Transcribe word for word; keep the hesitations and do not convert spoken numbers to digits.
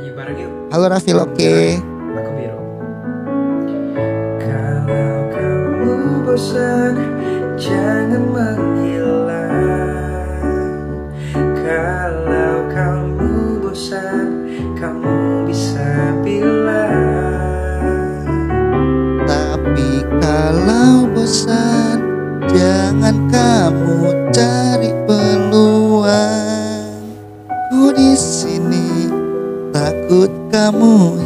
Nyanyi bareng yuk. Halo Rafil, oke. Aku Biro. Kalau kamu bosan, jangan menghilang. Kalau kamu bosan, kamu bisa bilang. Tapi kalau bosan, jangan kamu cari peluang. Ku di sini takut kamu